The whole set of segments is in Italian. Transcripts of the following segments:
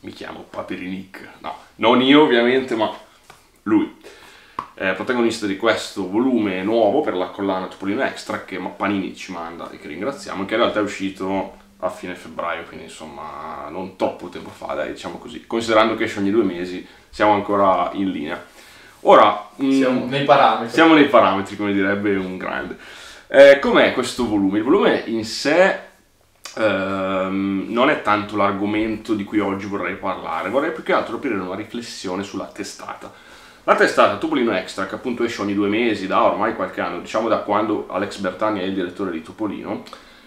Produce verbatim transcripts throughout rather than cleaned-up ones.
mi chiamo Paperinik, no, non io ovviamente, ma lui, è protagonista di questo volume nuovo per la collana Topolino Extra che Panini ci manda e che ringraziamo, che in realtà è uscito a fine febbraio, quindi insomma non troppo tempo fa, dai, diciamo così, considerando che esce ogni due mesi, siamo ancora in linea. Ora, siamo mh, nei parametri. Siamo nei parametri, come direbbe un grande. Eh, com'è questo volume? Il volume in sé ehm, non è tanto l'argomento di cui oggi vorrei parlare, vorrei più che altro aprire una riflessione sulla testata. La testata Topolino Extra, che appunto esce ogni due mesi da ormai qualche anno, diciamo da quando Alex Bertani è il direttore di Topolino,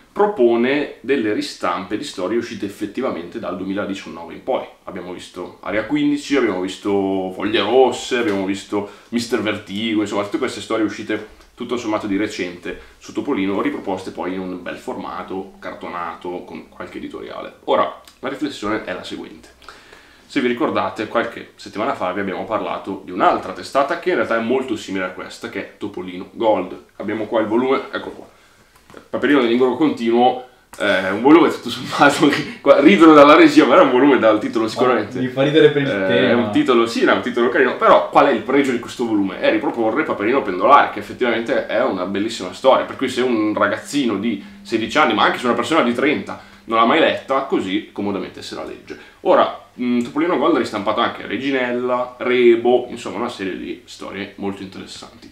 propone delle ristampe di storie uscite effettivamente dal duemiladiciannove in poi. Abbiamo visto Area quindici, abbiamo visto Foglie Rosse, abbiamo visto mister Vertigo, insomma tutte queste storie uscite tutto sommato di recente su Topolino, riproposte poi in un bel formato, cartonato, con qualche editoriale. Ora, la riflessione è la seguente. Se vi ricordate, qualche settimana fa vi abbiamo parlato di un'altra testata che in realtà è molto simile a questa, che è Topolino Gold. Abbiamo qua il volume, ecco qua. Paperino di lingua continuo, eh, un volume tutto sommato, ridono dalla regia, ma era un volume dal titolo sicuramente. Mi fa ridere per il eh, tema. È un titolo, sì, è un titolo carino, però qual è il pregio di questo volume? È riproporre Paperino Pendolare, che effettivamente è una bellissima storia, per cui se un ragazzino di sedici anni, ma anche se una persona di trenta, non l'ha mai letta, così comodamente se la legge. Ora, mh, Topolino Gold ha ristampato anche Reginella, Rebo, insomma una serie di storie molto interessanti.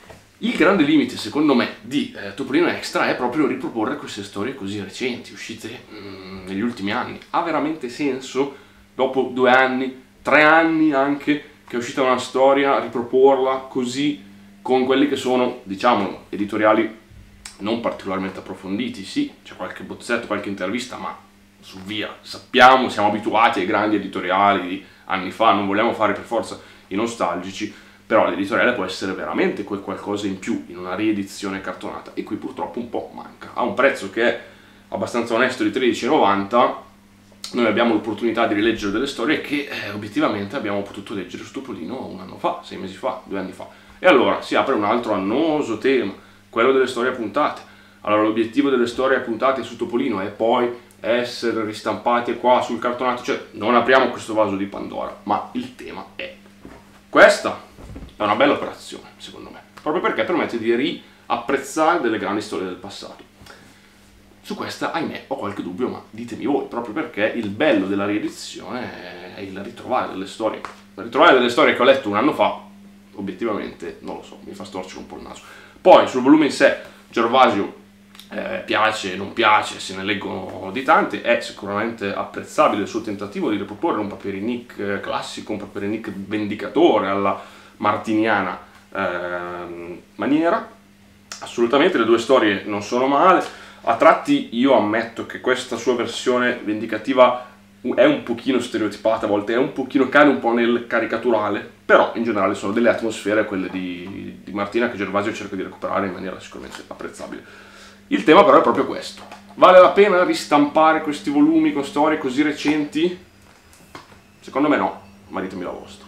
Il grande limite, secondo me, di eh, Topolino Extra è proprio riproporre queste storie così recenti, uscite mm, negli ultimi anni. Ha veramente senso, dopo due anni, tre anni anche, che è uscita una storia, riproporla così, con quelli che sono, diciamo, editoriali non particolarmente approfonditi? Sì, c'è qualche bozzetto, qualche intervista, ma su via, sappiamo, siamo abituati ai grandi editoriali di anni fa, non vogliamo fare per forza i nostalgici, però l'editoriale può essere veramente quel qualcosa in più in una riedizione cartonata, e qui purtroppo un po' manca. A un prezzo che è abbastanza onesto di tredici e novanta, noi abbiamo l'opportunità di rileggere delle storie che eh, obiettivamente abbiamo potuto leggere su Topolino un anno fa, sei mesi fa, due anni fa. E allora si apre un altro annoso tema, quello delle storie appuntate. Allora l'obiettivo delle storie appuntate su Topolino è poi essere ristampate qua sul cartonato, cioè non apriamo questo vaso di Pandora, ma il tema è questa. È una bella operazione, secondo me, proprio perché permette di riapprezzare delle grandi storie del passato. Su questa, ahimè, ho qualche dubbio, ma ditemi voi, proprio perché il bello della riedizione è il ritrovare delle storie. Ritrovare delle storie che ho letto un anno fa, obiettivamente, non lo so, mi fa storcere un po' il naso. Poi, sul volume in sé, Gervasio eh, piace, non piace, se ne leggono di tante, è sicuramente apprezzabile il suo tentativo di riproporre un Paperinik classico, un Paperinik vendicatore alla martiniana eh, maniera. Assolutamente le due storie non sono male, a tratti io ammetto che questa sua versione vendicativa è un pochino stereotipata, a volte è un pochino, cade un po' nel caricaturale, però in generale sono delle atmosfere, quelle di, di Martina, che Gervasio cerca di recuperare in maniera sicuramente apprezzabile. Il tema però è proprio questo: vale la pena ristampare questi volumi con storie così recenti? Secondo me no, ma ditemi la vostra.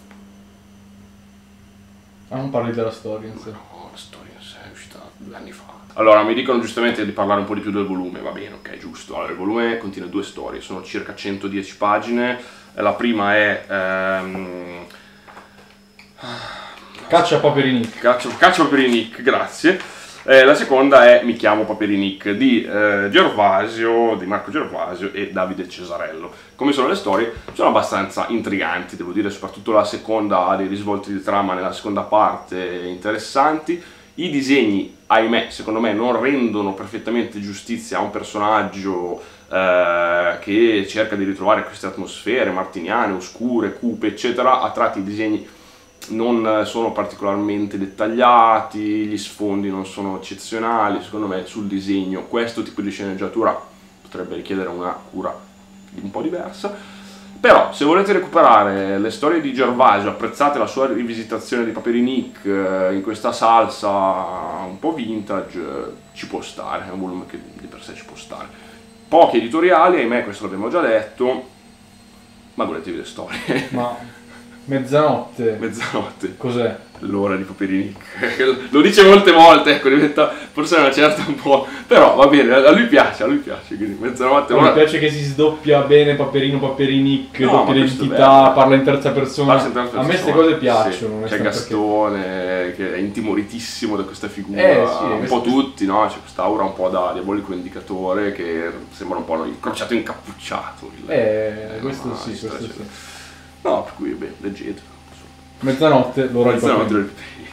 Ma non parli della storia in sé. No, la storia in sé è uscita due anni fa. Allora, mi dicono giustamente di parlare un po' di più del volume, va bene, ok, giusto. Allora, il volume contiene due storie, sono circa centodieci pagine. La prima è... Ehm... Caccia Paperinik. Caccia, Caccia Paperinik, grazie. Eh, la seconda è Mi chiamo Paperinik, di eh, Gervasio, di Marco Gervasio e Davide Cesarello. Come sono le storie? Sono abbastanza intriganti, devo dire, soprattutto la seconda ha dei risvolti di trama nella seconda parte interessanti. I disegni, ahimè, secondo me non rendono perfettamente giustizia a un personaggio eh, che cerca di ritrovare queste atmosfere martiniane, oscure, cupe, eccetera. A tratti i disegni non sono particolarmente dettagliati, gli sfondi non sono eccezionali. Secondo me sul disegno questo tipo di sceneggiatura potrebbe richiedere una cura un po' diversa. Però se volete recuperare le storie di Gervasio, apprezzate la sua rivisitazione di Paperinik in questa salsa un po' vintage, ci può stare, è un volume che di per sé ci può stare. Pochi editoriali, ahimè, questo l'abbiamo già detto, ma godetevi le storie. Ma Mezzanotte. Mezzanotte. Cos'è? L'ora di Paperini. Lo dice molte volte, ecco, diventa forse una certa un po'. Però va bene, a lui piace, a lui piace. Quindi mezzanotte. Mi ora... piace che si sdoppia bene Paperino, Paperinic, No, doppia ma questo è identità, bello. parla in terza persona. Parla in terza A me queste persona, cose piacciono. sì. C'è onestamente, Gastone che è intimoritissimo da questa figura, Eh, sì, un questo- po' tutti, no? C'è quest'aura un po' da diabolico indicatore che sembra un po' il crociato incappucciato. Il, Eh, questo no, sì, eccetera, questo eccetera. sì. No, per cui beh, leggete. Mezzanotte, l'ora di Mezzanotte Paperino. del Paperini.